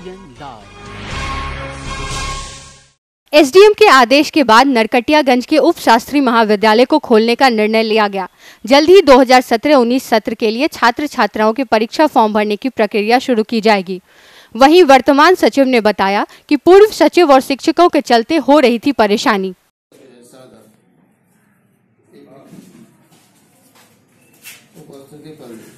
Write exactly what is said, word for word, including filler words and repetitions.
SDM live. SDM के आदेश के बाद नरकटियागंज के उप शास्त्री महाविद्यालय को खोलने का निर्णय लिया गया। जल्द ही दो हज़ार सत्रह उन्नीस सत्र के लिए छात्र छात्राओं के परीक्षा फॉर्म भरने की प्रक्रिया शुरू की जाएगी। वहीं वर्तमान सचिव ने बताया कि पूर्व सचिव और शिक्षकों के चलते हो रही थी परेशानी। उपस्थिति पर